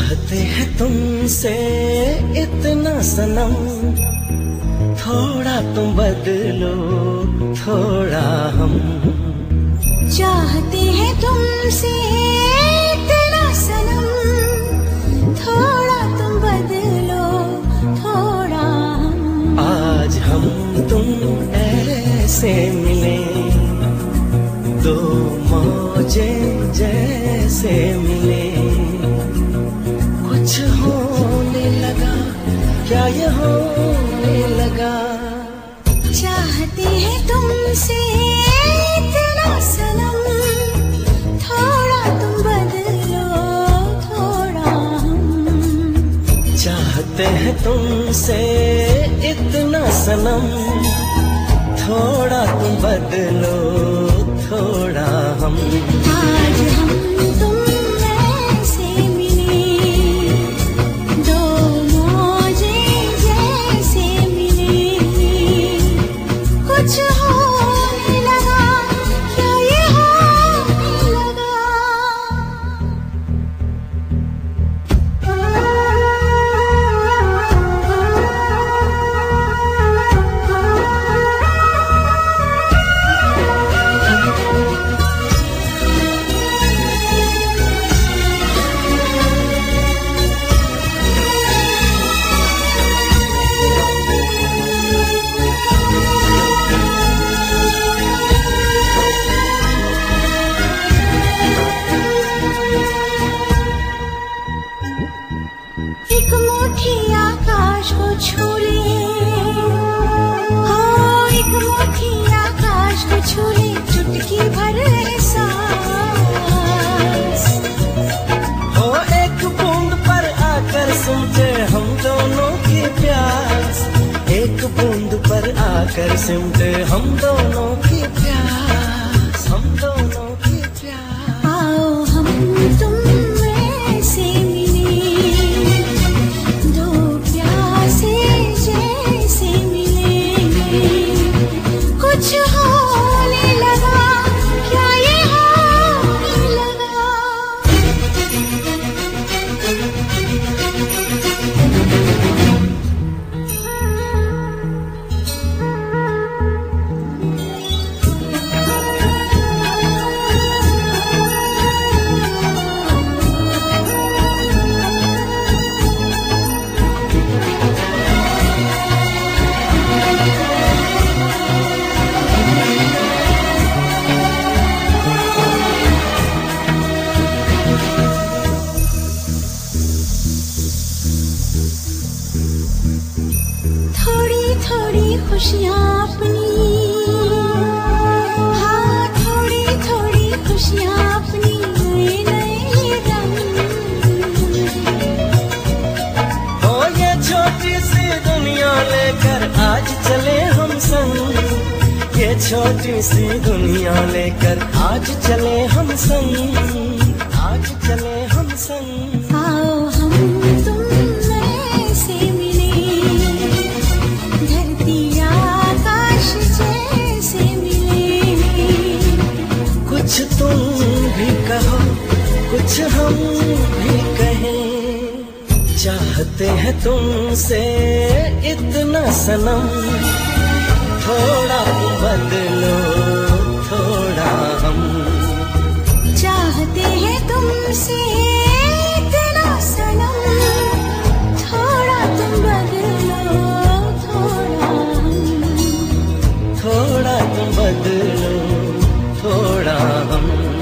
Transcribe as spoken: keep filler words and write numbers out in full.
चाहते हैं तुमसे इतना सनम, थोड़ा तुम बदलो थोड़ा हम। चाहते हैं तुमसे इतना सनम, थोड़ा तुम बदलो थोड़ा हम। आज हम तुम ऐसे मिले, दो मौजे जैसे मिले। कुछ होने लगा, क्या ये होने लगा। चाहते हैं तुमसे इतना सनम, थोड़ा तुम बदलो थोड़ा हम। चाहते हैं तुमसे इतना सनम, थोड़ा तुम बदलो थोड़ा हम। आज हम तुम ऐसे मिले, दो मौजे जैसे मिले। कुछ होने लगा, क्या ये होने लगा। एक मुट्ठी आकाश को छू ले, हो एक मुट्ठी आकाश को छू ले, चुटकी भर एहसास। हो एक बूंद पर आकर सिमटे हम दोनों की प्यास, एक बूंद पर आकर सिमटे हम दोनों की प्यास, हम दोनों की प्यास। आओ हम तुम ऐसे मिले, दो प्यासे जैसे मिले। कुछ होने लगा, क्या ये होने लगा। थोड़ी थोड़ी खुशियाँ अपनी, हाँ थोड़ी थोड़ी खुशियाँ अपनी, नए नए रंग। हो ये छोटी सी दुनिया लेकर आज चले हम संग, ये छोटी सी दुनिया लेकर आज चले हम संग, आज चले हम संग। आओ हम तुम ऐसे मिले, धरती आकाश जैसे मिले। कुछ तुम भी कहो, कुछ हम भी कहें। चाहते हैं तुमसे इतना सनम, थोड़ा तुम बदलो थोड़ा हम। चाहते हैं तुमसे इतना सनम, थोड़ा तुम बदलो थोड़ा हम। थोड़ा तुम बदलो थोड़ा हम।